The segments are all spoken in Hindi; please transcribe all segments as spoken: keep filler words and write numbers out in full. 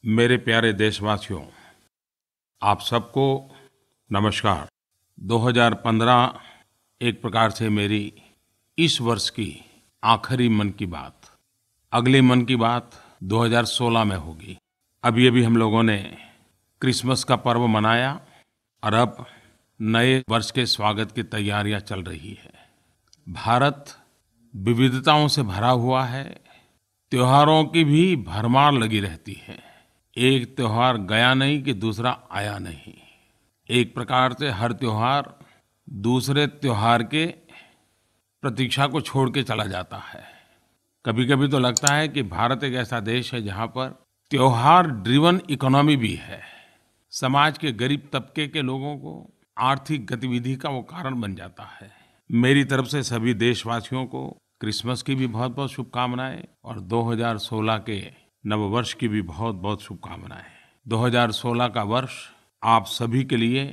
मेरे प्यारे देशवासियों, आप सबको नमस्कार। दो हज़ार पंद्रह एक प्रकार से मेरी इस वर्ष की आखिरी मन की बात। अगली मन की बात दो हज़ार सोलह में होगी। अभी अभी हम लोगों ने क्रिसमस का पर्व मनाया और अब नए वर्ष के स्वागत की तैयारियां चल रही है। भारत विविधताओं से भरा हुआ है, त्योहारों की भी भरमार लगी रहती है। एक त्योहार गया नहीं कि दूसरा आया नहीं। एक प्रकार से हर त्योहार दूसरे त्योहार के प्रतीक्षा को छोड़ के चला जाता है। कभी-कभी तो लगता है कि भारत एक ऐसा देश है जहाँ पर त्योहार ड्रिवन इकोनॉमी भी है। समाज के गरीब तबके के लोगों को आर्थिक गतिविधि का वो कारण बन जाता है। मेरी तरफ से सभी देशवासियों को क्रिसमस की भी बहुत-बहुत शुभकामनाएं और दो हज़ार सोलह के नववर्ष की भी बहुत-बहुत शुभकामनाएं। दो हज़ार सोलह का वर्ष आप सभी के लिए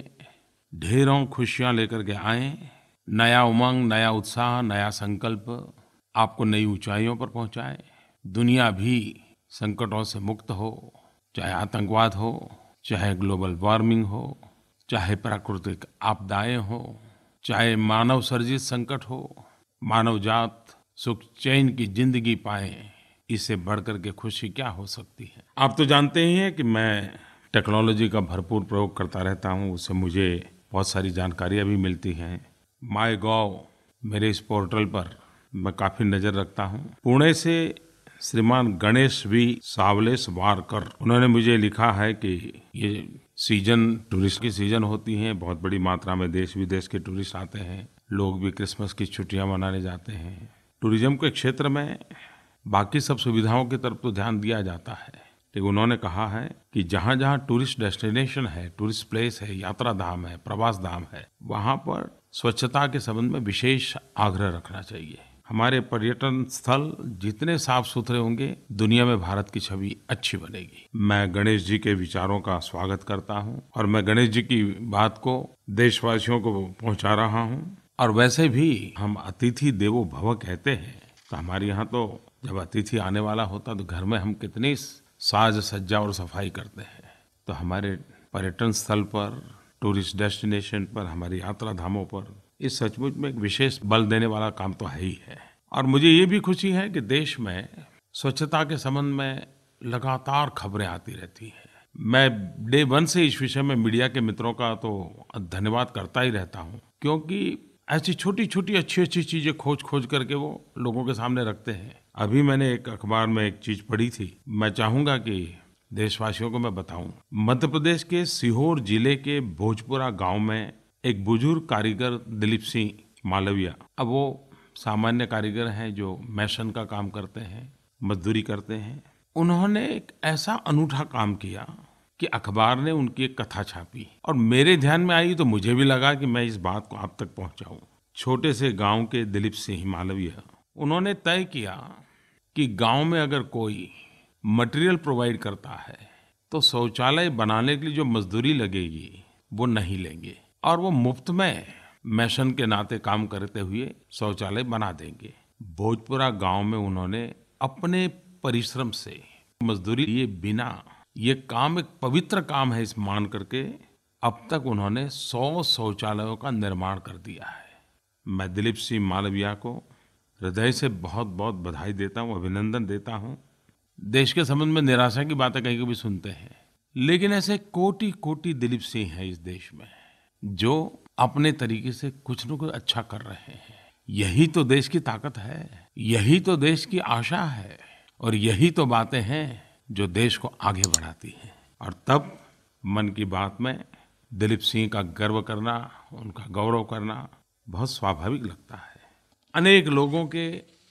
ढेरों खुशियां लेकर के आए। नया उमंग, नया उत्साह, नया संकल्प आपको नई ऊंचाइयों पर पहुंचाए। दुनिया भी संकटों से मुक्त हो, चाहे आतंकवाद हो, चाहे ग्लोबल वार्मिंग हो, चाहे प्राकृतिक आपदाएं हो, चाहे मानव सर्जित संकट हो। मानव जात सुख चैन की जिंदगी पाए, इससे बढ़कर के खुशी क्या हो सकती है। आप तो जानते ही हैं कि मैं टेक्नोलॉजी का भरपूर प्रयोग करता रहता हूं। उससे मुझे बहुत सारी जानकारियां भी मिलती हैं। माय गॉव मेरे इस पोर्टल पर मैं काफ़ी नज़र रखता हूं। पुणे से श्रीमान गणेश वी सावलेस वारकर, उन्होंने मुझे लिखा है कि ये सीजन टूरिस्ट की सीजन होती है। बहुत बड़ी मात्रा में देश विदेश के टूरिस्ट आते हैं। लोग भी क्रिसमस की छुट्टियां मनाने जाते हैं। टूरिज्म के क्षेत्र में बाकी सब सुविधाओं की तरफ तो ध्यान दिया जाता है, लेकिन उन्होंने कहा है कि जहाँ जहाँ टूरिस्ट डेस्टिनेशन है, टूरिस्ट प्लेस है, यात्रा धाम है, प्रवास धाम है, वहाँ पर स्वच्छता के संबंध में विशेष आग्रह रखना चाहिए। हमारे पर्यटन स्थल जितने साफ सुथरे होंगे, दुनिया में भारत की छवि अच्छी बनेगी। मैं गणेश जी के विचारों का स्वागत करता हूँ और मैं गणेश जी की बात को देशवासियों को पहुँचा रहा हूँ। और वैसे भी हम अतिथि देवो भव कहते हैं, तो हमारे यहाँ तो जब अतिथि आने वाला होता तो घर में हम कितनी साज सज्जा और सफाई करते हैं। तो हमारे पर्यटन स्थल पर, टूरिस्ट डेस्टिनेशन पर, हमारी यात्रा धामों पर इस सचमुच में एक विशेष बल देने वाला काम तो है ही है। और मुझे ये भी खुशी है कि देश में स्वच्छता के संबंध में लगातार खबरें आती रहती हैं। मैं डे वन से इस विषय में मीडिया के मित्रों का तो धन्यवाद करता ही रहता हूँ, क्योंकि ऐसी छोटी छोटी अच्छी अच्छी चीज़ें खोज खोज करके वो लोगों के सामने रखते हैं। अभी मैंने एक अखबार में एक चीज़ पढ़ी थी, मैं चाहूँगा कि देशवासियों को मैं बताऊँ। मध्य प्रदेश के सीहोर जिले के भोजपुरा गांव में एक बुजुर्ग कारीगर दिलीप सिंह मालविया, अब वो सामान्य कारीगर हैं जो मैशन का काम करते हैं, मजदूरी करते हैं। उन्होंने एक ऐसा अनूठा काम किया कि अखबार ने उनकी एक कथा छापी और मेरे ध्यान में आई, तो मुझे भी लगा कि मैं इस बात को आप तक पहुंचाऊं। छोटे से गांव के दिलीप सिंह मालविया, उन्होंने तय किया कि गांव में अगर कोई मटेरियल प्रोवाइड करता है तो शौचालय बनाने के लिए जो मजदूरी लगेगी वो नहीं लेंगे और वो मुफ्त में मैशन के नाते काम करते हुए शौचालय बना देंगे। भोजपुरा गांव में उन्होंने अपने परिश्रम से मजदूरी लिए बिना, ये काम एक पवित्र काम है इस मान करके, अब तक उन्होंने सौ शौचालयों का निर्माण कर दिया है। मैं दिलीप सिंह मालविया को हृदय से बहुत बहुत बधाई देता हूँ, अभिनंदन देता हूँ। देश के संबंध में निराशा की बातें कहीं कभी सुनते हैं, लेकिन ऐसे कोटि कोटि दिलीप सिंह हैं इस देश में जो अपने तरीके से कुछ न कुछ अच्छा कर रहे हैं। यही तो देश की ताकत है, यही तो देश की आशा है और यही तो बातें हैं जो देश को आगे बढ़ाती हैं। और तब मन की बात में दिलीप सिंह का गर्व करना, उनका गौरव करना बहुत स्वाभाविक लगता है। अनेक लोगों के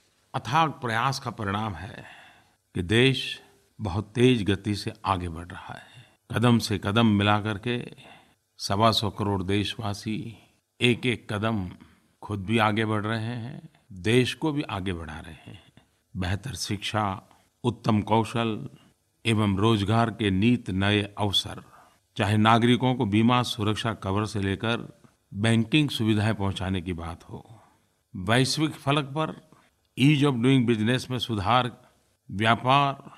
अथाग प्रयास का परिणाम है कि देश बहुत तेज गति से आगे बढ़ रहा है। कदम से कदम मिला करके सवा सौ करोड़ देशवासी एक एक कदम खुद भी आगे बढ़ रहे हैं, देश को भी आगे बढ़ा रहे हैं। बेहतर शिक्षा, उत्तम कौशल एवं रोजगार के नीत नए अवसर, चाहे नागरिकों को बीमा सुरक्षा कवर से लेकर बैंकिंग सुविधाएं पहुंचाने की बात हो, वैश्विक फलक पर ईज ऑफ डूइंग बिजनेस में सुधार, व्यापार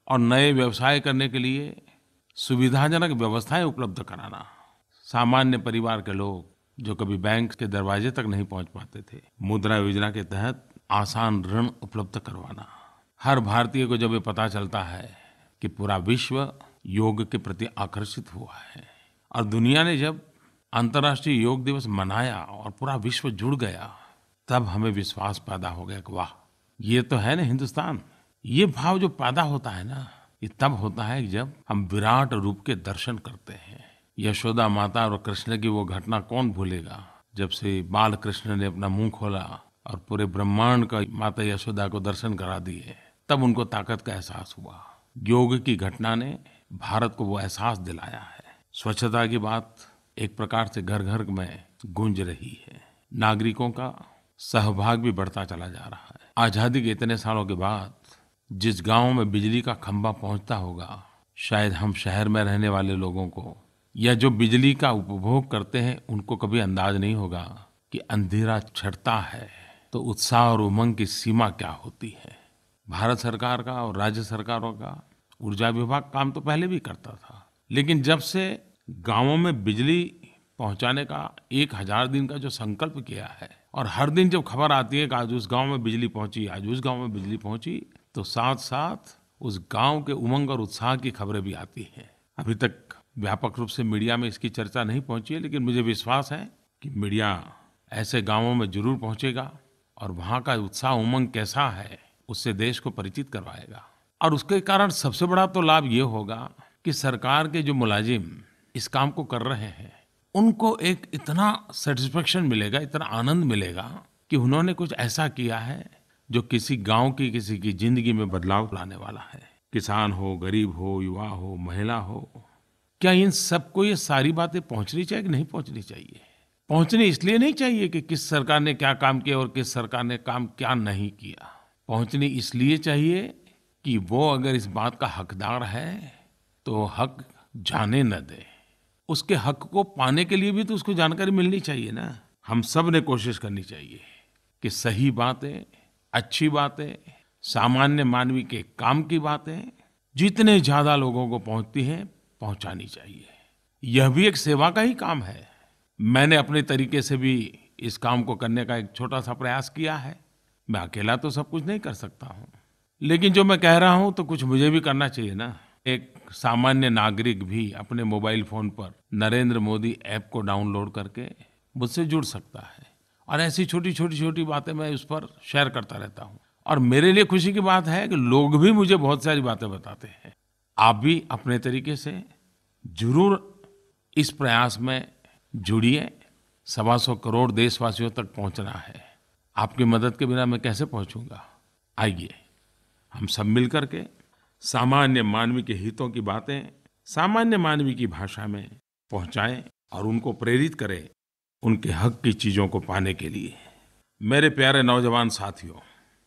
और नए व्यवसाय करने के लिए सुविधाजनक व्यवस्थाएं उपलब्ध कराना। सामान्य परिवार के लोग जो कभी बैंक के दरवाजे तक नहीं पहुंच पाते थे, मुद्रा योजना के तहत आसान ऋण उपलब्ध करवाना। हर भारतीय को जब ये पता चलता है कि पूरा विश्व योग के प्रति आकर्षित हुआ है और दुनिया ने जब अंतर्राष्ट्रीय योग दिवस मनाया और पूरा विश्व जुड़ गया, तब हमें विश्वास पैदा हो गया कि वाह, ये तो है ना हिंदुस्तान। ये भाव जो पैदा होता है ना, ये तब होता है जब हम विराट रूप के दर्शन करते हैं। यशोदा माता और कृष्ण की वो घटना कौन भूलेगा, जब से बाल कृष्ण ने अपना मुंह खोला और पूरे ब्रह्मांड का माता यशोदा को दर्शन करा दिए, तब उनको ताकत का एहसास हुआ। योग की घटना ने भारत को वो एहसास दिलाया है। स्वच्छता की बात एक प्रकार से घर घर में गूंज रही है। नागरिकों का सहभाग भी बढ़ता चला जा रहा है। आज़ादी के इतने सालों के बाद जिस गांव में बिजली का खंभा पहुंचता होगा, शायद हम शहर में रहने वाले लोगों को या जो बिजली का उपभोग करते हैं उनको कभी अंदाज नहीं होगा कि अंधेरा छंटता है तो उत्साह और उमंग की सीमा क्या होती है। भारत सरकार का और राज्य सरकारों का ऊर्जा विभाग काम तो पहले भी करता था, लेकिन जब से गांवों में बिजली पहुंचाने का एक हजार दिन का जो संकल्प किया है और हर दिन जब खबर आती है कि आज उस गांव में बिजली पहुंची, आज उस गांव में बिजली पहुंची, तो साथ साथ उस गांव के उमंग और उत्साह की खबरें भी आती हैं। अभी तक व्यापक रूप से मीडिया में इसकी चर्चा नहीं पहुंची है, लेकिन मुझे विश्वास है कि मीडिया ऐसे गांवों में जरूर पहुंचेगा और वहाँ का उत्साह उमंग कैसा है उससे देश को परिचित करवाएगा। और उसके कारण सबसे बड़ा तो लाभ ये होगा कि सरकार के जो मुलाजिम इस काम को कर रहे हैं, उनको एक इतना सेटिस्फेक्शन मिलेगा, इतना आनंद मिलेगा कि उन्होंने कुछ ऐसा किया है जो किसी गांव की, किसी की जिंदगी में बदलाव लाने वाला है। किसान हो, गरीब हो, युवा हो, महिला हो, क्या इन सबको ये सारी बातें पहुंचनी चाहिए कि नहीं पहुंचनी चाहिए? पहुंचनी इसलिए नहीं चाहिए कि किस सरकार ने क्या काम किया और किस सरकार ने काम क्या नहीं किया। पहुंचनी इसलिए चाहिए कि वो अगर इस बात का हकदार है तो हक जाने न दे। उसके हक को पाने के लिए भी तो उसको जानकारी मिलनी चाहिए ना। हम सब ने कोशिश करनी चाहिए कि सही बातें, अच्छी बातें, सामान्य मानवी के काम की बातें जितने ज्यादा लोगों को पहुंचती हैं, पहुंचानी चाहिए। यह भी एक सेवा का ही काम है। मैंने अपने तरीके से भी इस काम को करने का एक छोटा सा प्रयास किया है। मैं अकेला तो सब कुछ नहीं कर सकता हूँ, लेकिन जो मैं कह रहा हूँ तो कुछ मुझे भी करना चाहिए ना। एक सामान्य नागरिक भी अपने मोबाइल फोन पर नरेंद्र मोदी ऐप को डाउनलोड करके मुझसे जुड़ सकता है और ऐसी छोटी छोटी छोटी बातें मैं उस पर शेयर करता रहता हूँ। और मेरे लिए खुशी की बात है कि लोग भी मुझे बहुत सारी बातें बताते हैं। आप भी अपने तरीके से जरूर इस प्रयास में जुड़िए। सवा सौ करोड़ देशवासियों तक पहुंचना है। आपकी मदद के बिना मैं कैसे पहुंचूंगा? आइए हम सब मिलकर के सामान्य मानवी के हितों की बातें सामान्य मानवी की भाषा में पहुंचाएं और उनको प्रेरित करें उनके हक की चीजों को पाने के लिए। मेरे प्यारे नौजवान साथियों,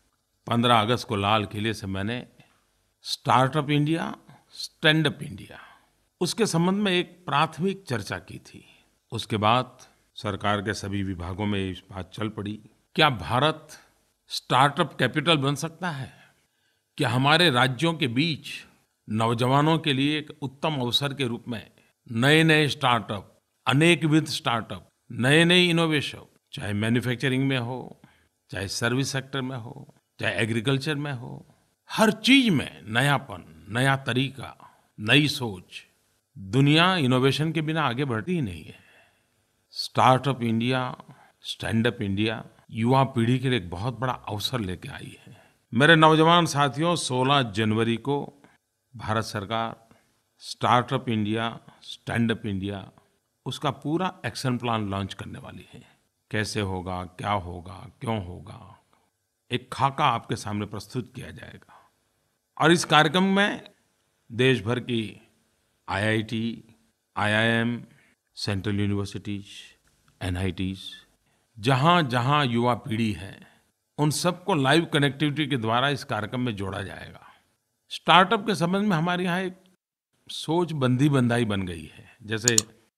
पंद्रह अगस्त को लाल किले से मैंने startup India, stand up India, उसके संबंध में एक प्राथमिक चर्चा की थी। उसके बाद सरकार के सभी विभागों में इस बात चल पड़ी, क्या भारत स्टार्टअप कैपिटल बन सकता है? क्या हमारे राज्यों के बीच नौजवानों के लिए एक उत्तम अवसर के रूप में नए नए स्टार्टअप, अनेकविध स्टार्टअप, नए नए इनोवेशन, चाहे मैन्युफैक्चरिंग में हो, चाहे सर्विस सेक्टर में हो, चाहे एग्रीकल्चर में हो, हर चीज में नयापन, नया तरीका, नई सोच। दुनिया इनोवेशन के बिना आगे बढ़ती ही नहीं है। Startup India, stand up India युवा पीढ़ी के लिए एक बहुत बड़ा अवसर लेके आई है। मेरे नौजवान साथियों, सोलह जनवरी को भारत सरकार startup India, stand up India, उसका पूरा एक्शन प्लान लॉन्च करने वाली है। कैसे होगा, क्या होगा, क्यों होगा, एक खाका आपके सामने प्रस्तुत किया जाएगा। और इस कार्यक्रम में देश भर की I I T, I I M, central universities, N I Ts, जहाँ जहाँ युवा पीढ़ी है, उन सबको लाइव कनेक्टिविटी के द्वारा इस कार्यक्रम में जोड़ा जाएगा। स्टार्टअप के संबंध में हमारे यहाँ एक सोच बंधी बंधाई बन गई है। जैसे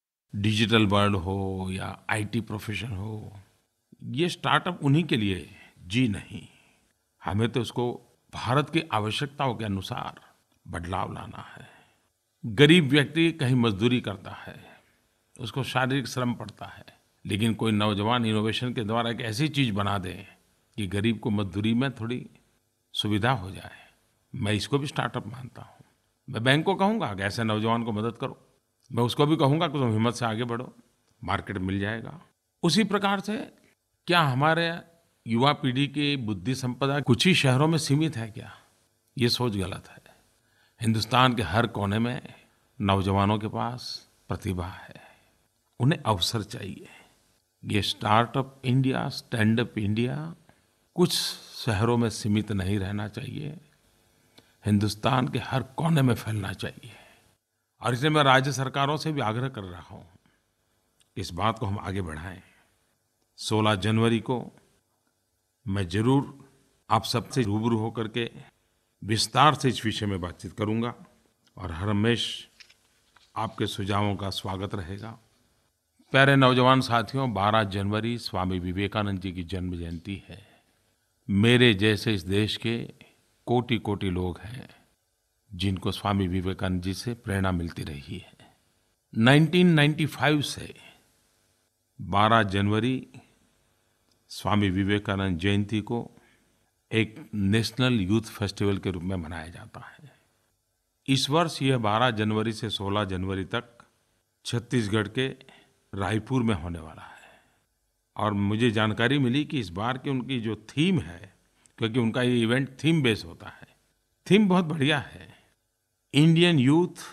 डिजिटल वर्ल्ड हो या आई टी प्रोफेशन हो, ये स्टार्टअप उन्हीं के लिए जी नहीं। हमें तो उसको भारत की आवश्यकताओं के अनुसार, बदलाव लाना है। गरीब व्यक्ति कहीं मजदूरी करता है, उसको शारीरिक श्रम पड़ता है, लेकिन कोई नौजवान इनोवेशन के द्वारा एक ऐसी चीज़ बना दे कि गरीब को मजदूरी में थोड़ी सुविधा हो जाए, मैं इसको भी स्टार्टअप मानता हूँ। मैं बैंक को कहूँगा कि ऐसे नौजवान को मदद करो, मैं उसको भी कहूँगा कि तुम हिम्मत से आगे बढ़ो, मार्केट मिल जाएगा। उसी प्रकार से क्या हमारे युवा पीढ़ी की बुद्धि संपदा कुछ ही शहरों में सीमित है क्या? ये सोच गलत है। हिंदुस्तान के हर कोने में नौजवानों के पास प्रतिभा है, उन्हें अवसर चाहिए। ये startup India, stand up India कुछ शहरों में सीमित नहीं रहना चाहिए, हिंदुस्तान के हर कोने में फैलना चाहिए। और इसलिए मैं राज्य सरकारों से भी आग्रह कर रहा हूँ कि इस बात को हम आगे बढ़ाएं। सोलह जनवरी को मैं जरूर आप सबसे रूबरू होकर के विस्तार से इस विषय में बातचीत करूँगा और हर हमेशा आपके सुझावों का स्वागत रहेगा। प्यारे नौजवान साथियों, बारह जनवरी स्वामी विवेकानंद जी की जन्म जयंती है। मेरे जैसे इस देश के कोटि कोटि लोग हैं जिनको स्वामी विवेकानंद जी से प्रेरणा मिलती रही है। उन्नीस सौ पचानवे से बारह जनवरी स्वामी विवेकानंद जयंती को एक नेशनल यूथ फेस्टिवल के रूप में मनाया जाता है। इस वर्ष यह बारह जनवरी से सोलह जनवरी तक छत्तीसगढ़ के रायपुर में होने वाला है। और मुझे जानकारी मिली कि इस बार की उनकी जो थीम है, क्योंकि उनका ये इवेंट थीम बेस होता है, थीम बहुत बढ़िया है, Indian youth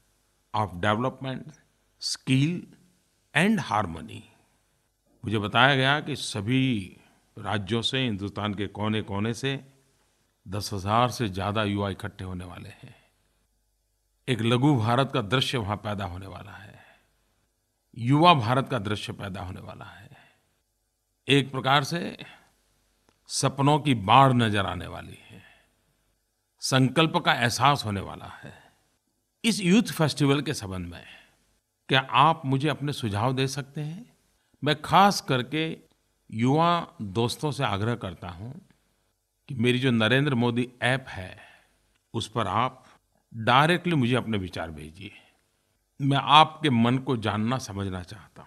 of development, skill and harmony. मुझे बताया गया कि सभी राज्यों से, हिंदुस्तान के कोने कोने से दस हजार से ज़्यादा युवा इकट्ठे होने वाले हैं। एक लघु भारत का दृश्य वहाँ पैदा होने वाला है, युवा भारत का दृश्य पैदा होने वाला है। एक प्रकार से सपनों की बाढ़ नजर आने वाली है, संकल्प का एहसास होने वाला है। इस यूथ फेस्टिवल के संबंध में क्या आप मुझे अपने सुझाव दे सकते हैं? मैं खास करके युवा दोस्तों से आग्रह करता हूं कि मेरी जो नरेंद्र मोदी ऐप है उस पर आप डायरेक्टली मुझे अपने विचार भेजिए। मैं आपके मन को जानना समझना चाहता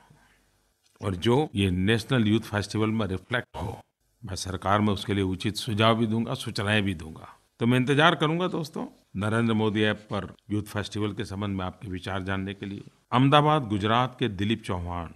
हूं और जो ये नेशनल यूथ फेस्टिवल में रिफ्लेक्ट हो, मैं सरकार में उसके लिए उचित सुझाव भी दूंगा, सूचनाएं भी दूंगा। तो मैं इंतजार करूंगा दोस्तों नरेंद्र मोदी ऐप पर यूथ फेस्टिवल के संबंध में आपके विचार जानने के लिए। अहमदाबाद गुजरात के दिलीप चौहान,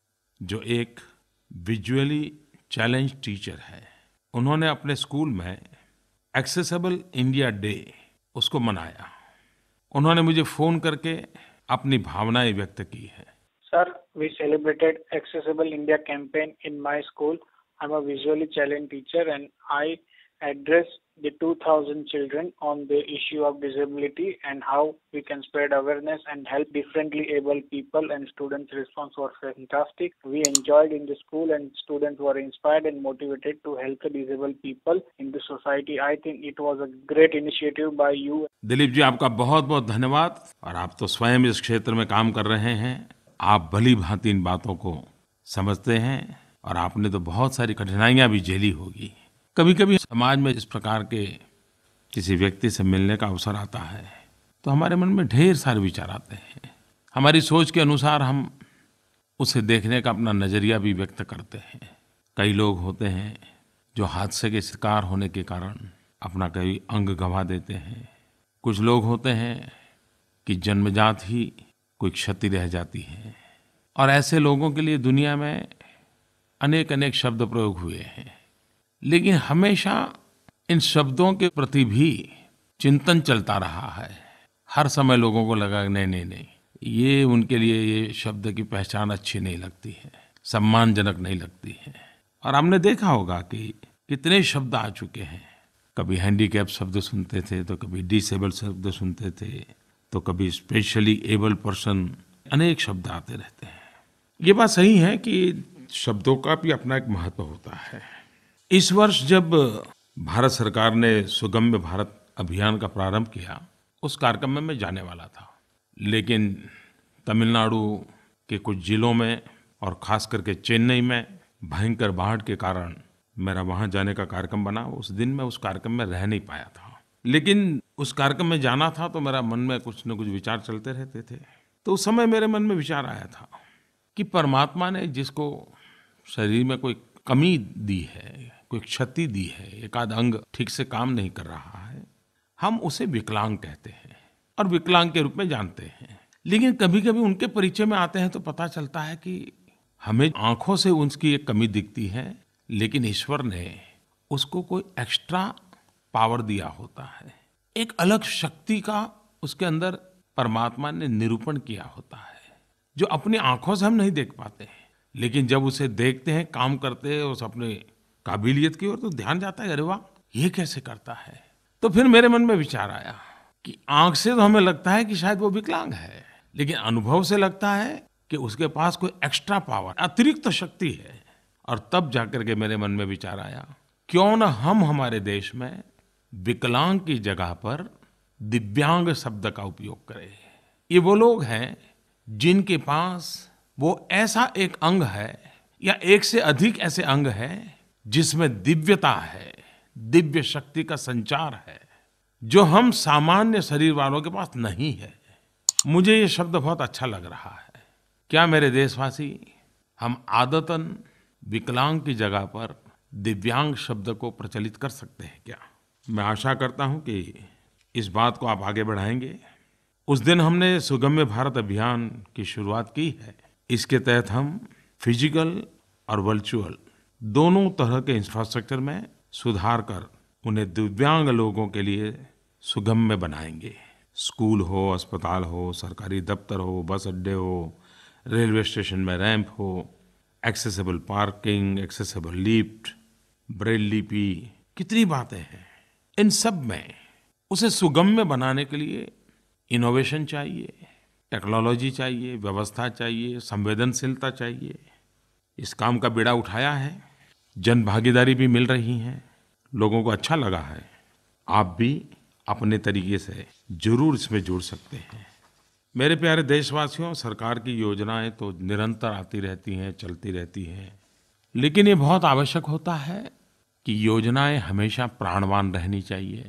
जो एक विजुअली चैलेंज टीचर है, उन्होंने अपने स्कूल में एक्सेसिबल इंडिया डे उसको मनाया। उन्होंने मुझे फोन करके अपनी भावनाएं व्यक्त की है। Sir, we celebrated Accessible India campaign in my school. I'm a visually challenged teacher and I address the two thousand children on the issue of disability and how we can spread awareness and help differently able people, and students' response was fantastic. We enjoyed in the school and students were inspired and motivated to help the disabled people in the society. I think it was a great initiative by you. Dilip ji, आपका बहुत बहुत धन्यवाद। और आप तो स्वयं इस क्षेत्र में काम कर रहे हैं, आप भली भांति इन बातों को समझते हैं और आपने तो बहुत सारी कठिनाइयां भी झेली होगी। कभी कभी समाज में इस प्रकार के किसी व्यक्ति से मिलने का अवसर आता है तो हमारे मन में ढेर सारे विचार आते हैं। हमारी सोच के अनुसार हम उसे देखने का अपना नज़रिया भी व्यक्त करते हैं। कई लोग होते हैं जो हादसे के शिकार होने के कारण अपना कई अंग गंवा देते हैं। कुछ लोग होते हैं कि जन्मजात ही कोई क्षति रह जाती है। और ऐसे लोगों के लिए दुनिया में अनेक अनेक शब्द प्रयोग हुए हैं, लेकिन हमेशा इन शब्दों के प्रति भी चिंतन चलता रहा है। हर समय लोगों को लगा नहीं नहीं नहीं ये उनके लिए ये शब्द की पहचान अच्छी नहीं लगती है, सम्मानजनक नहीं लगती है। और हमने देखा होगा कि कितने शब्द आ चुके हैं। कभी हैंडीकैप शब्द सुनते थे, तो कभी डिसेबल शब्द सुनते थे, तो कभी स्पेशली एबल पर्सन, अनेक शब्द आते रहते हैं। ये बात सही है कि शब्दों का भी अपना एक महत्व होता है। इस वर्ष जब भारत सरकार ने सुगम्य भारत अभियान का प्रारंभ किया, उस कार्यक्रम में मैं जाने वाला था, लेकिन तमिलनाडु के कुछ जिलों में और खास करके चेन्नई में भयंकर बाढ़ के कारण मेरा वहाँ जाने का कार्यक्रम बना। उस दिन मैं उस कार्यक्रम में रह नहीं पाया था। लेकिन उस कार्यक्रम में जाना था तो मेरा मन में कुछ न कुछ विचार चलते रहते थे। तो उस समय मेरे मन में विचार आया था कि परमात्मा ने जिसको शरीर में कोई कमी दी है, कोई क्षति दी है, एक आध अंग ठीक से काम नहीं कर रहा है, हम उसे विकलांग कहते हैं और विकलांग के रूप में जानते हैं। लेकिन कभी-कभी उनके परिचय में आते हैं तो पता चलता है कि हमें आंखों से उसकी एक कमी दिखती है, लेकिन ईश्वर ने उसको कोई एक्स्ट्रा पावर दिया होता है, एक अलग शक्ति का उसके अंदर परमात्मा ने निरूपण किया होता है, जो अपनी आंखों से हम नहीं देख पाते हैं। लेकिन जब उसे देखते हैं, काम करते हैं, उस अपने काबिलियत की ओर, तो ध्यान जाता है, अरे वाह, ये कैसे करता है। तो फिर मेरे मन में विचार आया कि आंख से तो हमें लगता है कि शायद वो विकलांग है, लेकिन अनुभव से लगता है कि उसके पास कोई एक्स्ट्रा पावर, अतिरिक्त शक्ति है। और तब जाकर के मेरे मन में विचार आया, क्यों न हम हमारे देश में विकलांग की जगह पर दिव्यांग शब्द का उपयोग करें। ये वो लोग हैं जिनके पास वो ऐसा एक अंग है या एक से अधिक ऐसे अंग हैं जिसमें दिव्यता है, दिव्य शक्ति का संचार है, जो हम सामान्य शरीर वालों के पास नहीं है। मुझे ये शब्द बहुत अच्छा लग रहा है। क्या मेरे देशवासी, हम आदतन विकलांग की जगह पर दिव्यांग शब्द को प्रचलित कर सकते हैं क्या? मैं आशा करता हूं कि इस बात को आप आगे बढ़ाएंगे। उस दिन हमने सुगम्य भारत अभियान की शुरुआत की है। इसके तहत हम फिजिकल और वर्चुअल दोनों तरह के इंफ्रास्ट्रक्चर में सुधार कर उन्हें दिव्यांग लोगों के लिए सुगम्य बनाएंगे। स्कूल हो, अस्पताल हो, सरकारी दफ्तर हो, बस अड्डे हो, रेलवे स्टेशन में रैंप हो, accessible parking, accessible lift, Braille लिपि, कितनी बातें हैं। इन सब में उसे सुगम्य बनाने के लिए इनोवेशन चाहिए, टेक्नोलॉजी चाहिए, व्यवस्था चाहिए, संवेदनशीलता चाहिए। इस काम का बीड़ा उठाया है, जन भागीदारी भी मिल रही है, लोगों को अच्छा लगा है। आप भी अपने तरीके से जरूर इसमें जुड़ सकते हैं। मेरे प्यारे देशवासियों, सरकार की योजनाएं तो निरंतर आती रहती हैं, चलती रहती हैं, लेकिन ये बहुत आवश्यक होता है कि योजनाएं हमेशा प्राणवान रहनी चाहिए।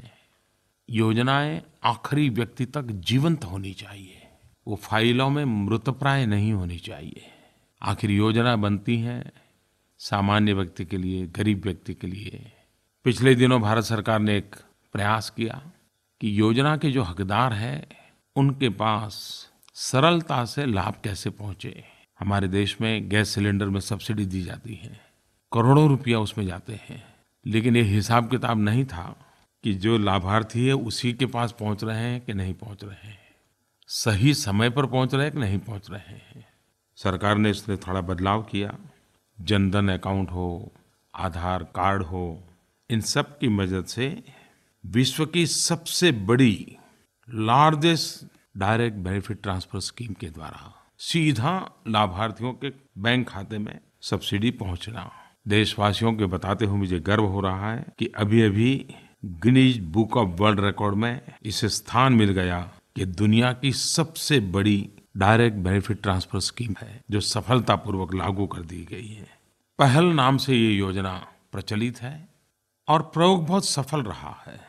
योजनाएं आखिरी व्यक्ति तक जीवंत होनी चाहिए, वो फाइलों में मृतप्राय नहीं होनी चाहिए। आखिर योजना बनती है सामान्य व्यक्ति के लिए, गरीब व्यक्ति के लिए। पिछले दिनों भारत सरकार ने एक प्रयास किया कि योजना के जो हकदार हैं उनके पास सरलता से लाभ कैसे पहुंचे। हमारे देश में गैस सिलेंडर में सब्सिडी दी जाती है, करोड़ों रुपया उसमें जाते हैं, लेकिन ये हिसाब किताब नहीं था कि जो लाभार्थी है उसी के पास पहुंच रहे हैं कि नहीं पहुंच रहे हैं, सही समय पर पहुंच रहे हैं कि नहीं पहुंच रहे हैं। सरकार ने इसमें थोड़ा बदलाव किया। जनधन अकाउंट हो, आधार कार्ड हो, इन सब की मदद से विश्व की सबसे बड़ी largest direct benefit transfer scheme के द्वारा सीधा लाभार्थियों के बैंक खाते में सब्सिडी पहुंचना। देशवासियों के बताते हुए मुझे गर्व हो रहा है कि अभी अभी Guinness Book of World Record में इसे स्थान मिल गया कि दुनिया की सबसे बड़ी डायरेक्ट बेनिफिट ट्रांसफर स्कीम है जो सफलतापूर्वक लागू कर दी गई है। पहल नाम से ये योजना प्रचलित है और प्रयोग बहुत सफल रहा है।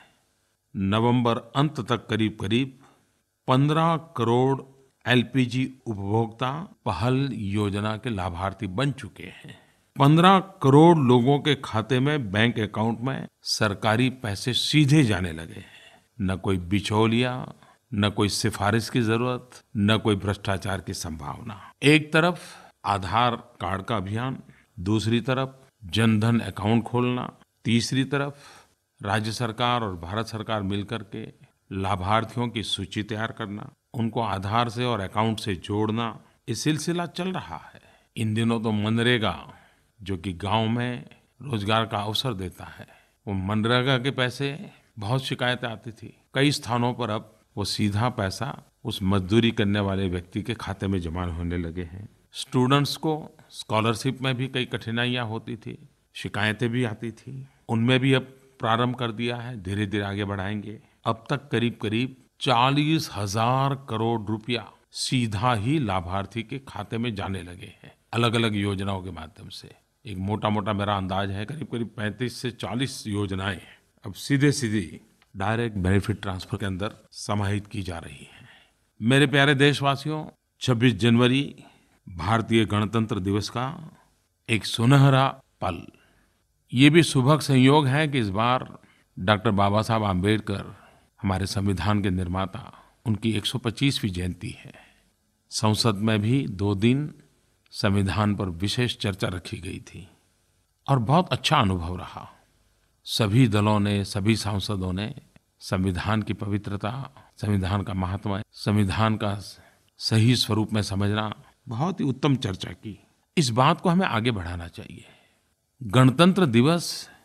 नवंबर अंत तक करीब करीब पंद्रह करोड़ एलपीजी उपभोक्ता पहल योजना के लाभार्थी बन चुके हैं। पंद्रह करोड़ लोगों के खाते में, बैंक अकाउंट में सरकारी पैसे सीधे जाने लगे हैं। न कोई बिचौलिया, न कोई सिफारिश की जरूरत, न कोई भ्रष्टाचार की संभावना। एक तरफ आधार कार्ड का अभियान, दूसरी तरफ जनधन अकाउंट खोलना, तीसरी तरफ राज्य सरकार और भारत सरकार मिलकर के लाभार्थियों की सूची तैयार करना, उनको आधार से और अकाउंट से जोड़ना। ये सिलसिला चल रहा है। इन दिनों तो मनरेगा, जो कि गांव में रोजगार का अवसर देता है, वो मनरेगा के पैसे बहुत शिकायतें आती थी। कई स्थानों पर अब वो सीधा पैसा उस मजदूरी करने वाले व्यक्ति के खाते में जमा होने लगे हैं। स्टूडेंट्स को स्कॉलरशिप में भी कई कठिनाइयां होती थी, शिकायतें भी आती थी, उनमें भी अब प्रारंभ कर दिया है, धीरे धीरे आगे बढ़ाएंगे। अब तक करीब करीब चालीस हजार करोड़ रुपया सीधा ही लाभार्थी के खाते में जाने लगे हैं, अलग अलग योजनाओं के माध्यम से। एक मोटा मोटा मेरा अंदाज है करीब करीब पैंतीस से चालीस योजनाएं अब सीधे सीधे डायरेक्ट बेनिफिट ट्रांसफर के अंदर समाहित की जा रही है। मेरे प्यारे देशवासियों, छब्बीस जनवरी भारतीय गणतंत्र दिवस का एक सुनहरा पल। ये भी सुभग संयोग है कि इस बार डॉक्टर बाबा साहब आम्बेडकर, हमारे संविधान के निर्माता, उनकी एक सौ पच्चीसवीं जयंती है। संसद में भी दो दिन संविधान पर विशेष चर्चा रखी गई थी और बहुत अच्छा अनुभव रहा। सभी दलों ने, सभी सांसदों ने संविधान की पवित्रता, संविधान का महात्मा, संविधान का सही स्वरूप में समझना, बहुत ही उत्तम चर्चा की। इस बात को हमें आगे बढ़ाना चाहिए। गणतंत्र दिवस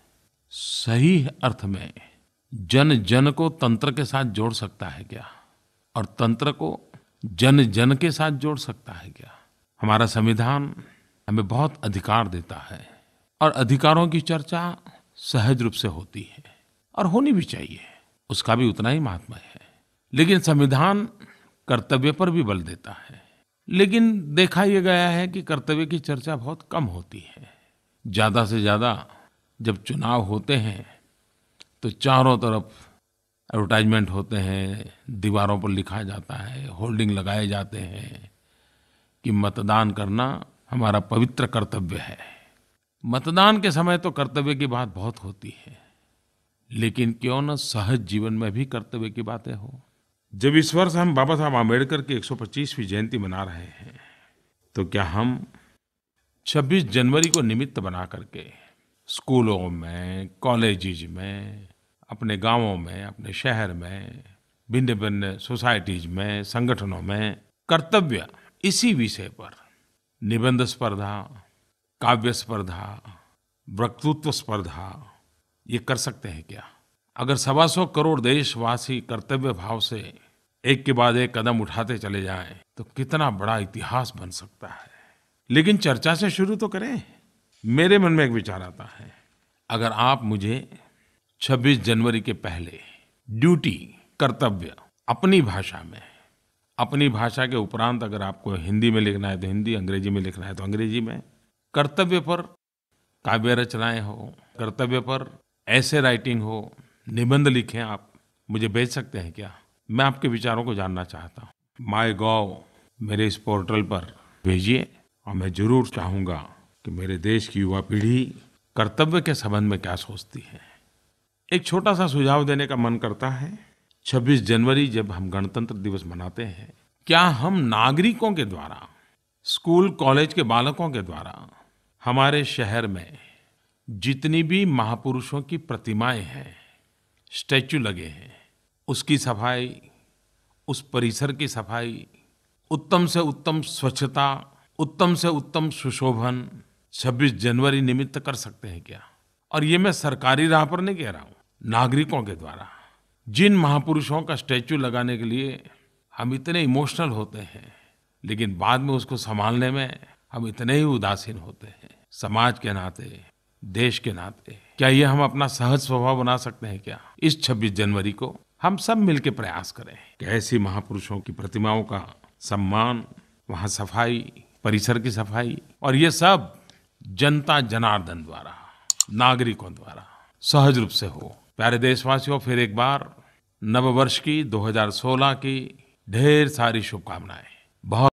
सही अर्थ में जन जन को तंत्र के साथ जोड़ सकता है क्या, और तंत्र को जन जन के साथ जोड़ सकता है क्या? हमारा संविधान हमें बहुत अधिकार देता है और अधिकारों की चर्चा सहज रूप से होती है और होनी भी चाहिए, उसका भी उतना ही महात्मा है। लेकिन संविधान कर्तव्य पर भी बल देता है। लेकिन देखा यह गया है कि कर्तव्य की चर्चा बहुत कम होती है। ज़्यादा से ज़्यादा जब चुनाव होते हैं तो चारों तरफ एडवर्टाइजमेंट होते हैं, दीवारों पर लिखा जाता है, होर्डिंग लगाए जाते हैं कि मतदान करना हमारा पवित्र कर्तव्य है। मतदान के समय तो कर्तव्य की बात बहुत होती है, लेकिन क्यों न सहज जीवन में भी कर्तव्य की बातें हो। जब इस वर्ष हम बाबा साहब आम्बेडकर की एक सौ पच्चीसवीं जयंती मना रहे हैं, तो क्या हम छब्बीस जनवरी को निमित्त बना करके स्कूलों में, कॉलेजेस में, अपने गांवों में, अपने शहर में, भिन्न भिन्न सोसाइटीज में, संगठनों में कर्तव्य, इसी विषय पर निबंध स्पर्धा, काव्य स्पर्धा, वक्तृत्व स्पर्धा, ये कर सकते हैं क्या? अगर सवा सौ करोड़ देशवासी कर्तव्य भाव से एक के बाद एक कदम उठाते चले जाएं, तो कितना बड़ा इतिहास बन सकता है। लेकिन चर्चा से शुरू तो करें। मेरे मन में एक विचार आता है, अगर आप मुझे छब्बीस जनवरी के पहले ड्यूटी, कर्तव्य, अपनी भाषा में, अपनी भाषा के उपरांत अगर आपको हिंदी में लिखना है तो हिंदी, अंग्रेजी में लिखना है तो अंग्रेजी में, कर्तव्य पर काव्य रचनाएं हो, कर्तव्य पर ऐसे राइटिंग हो, निबंध लिखें, आप मुझे भेज सकते हैं क्या? मैं आपके विचारों को जानना चाहता हूँ। माय गॉव मेरे इस पोर्टल पर भेजिए और मैं जरूर चाहूँगा कि मेरे देश की युवा पीढ़ी कर्तव्य के संबंध में क्या सोचती है। एक छोटा सा सुझाव देने का मन करता है। छब्बीस जनवरी जब हम गणतंत्र दिवस मनाते हैं, क्या हम नागरिकों के द्वारा, स्कूल कॉलेज के बालकों के द्वारा हमारे शहर में जितनी भी महापुरुषों की प्रतिमाएं हैं, स्टैचू लगे हैं, उसकी सफाई, उस परिसर की सफाई, उत्तम से उत्तम स्वच्छता, उत्तम से उत्तम सुशोभन छब्बीस जनवरी निमित्त कर सकते हैं क्या? और ये मैं सरकारी राह पर नहीं कह रहा हूँ, नागरिकों के द्वारा। जिन महापुरुषों का स्टैचू लगाने के लिए हम इतने इमोशनल होते हैं, लेकिन बाद में उसको संभालने में हम इतने ही उदासीन होते हैं, समाज के नाते, देश के नाते, क्या ये हम अपना सहज स्वभाव बना सकते हैं क्या? इस छब्बीस जनवरी को हम सब मिलकर प्रयास करें कि ऐसी महापुरुषों की प्रतिमाओं का सम्मान, वहाँ सफाई, परिसर की सफाई, और ये सब जनता जनार्दन द्वारा, नागरिकों द्वारा सहज रूप से हो। प्यारे देशवासियों, फिर एक बार नव वर्ष की दो हज़ार सोलह की ढेर सारी शुभकामनाएं। बहुत